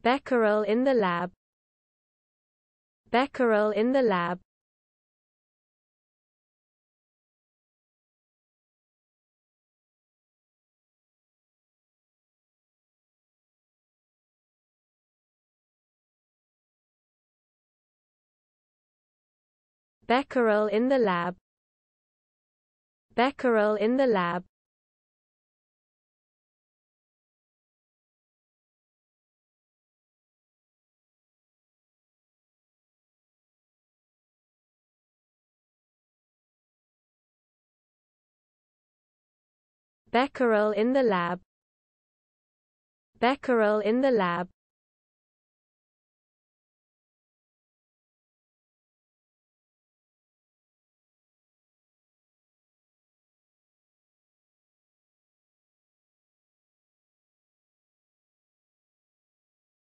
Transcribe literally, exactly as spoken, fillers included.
Becquerel in the lab. Becquerel in the lab. Becquerel in the lab. Becquerel in the lab. Becquerel in the lab. Becquerel in the lab.